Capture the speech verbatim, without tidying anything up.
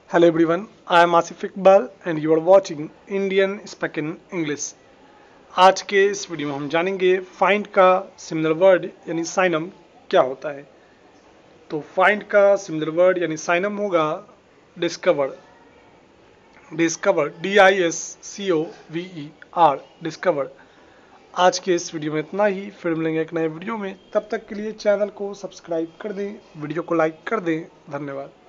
Hello everyone, I am Asif Iqbal and you are watching Indian Spoken English। आज के इस video में हम जानेंगे फाइंड का सिमिलर वर्ड यानी साइनम क्या होता है। तो फाइंड का सिमिलर वर्ड यानी साइनम होगा discover. Discover D I S C O V E R discover. आज के इस वीडियो में इतना ही, फिर मिलेंगे एक नए वीडियो में। तब तक के लिए चैनल को सब्सक्राइब कर दें, वीडियो को लाइक कर दें। धन्यवाद।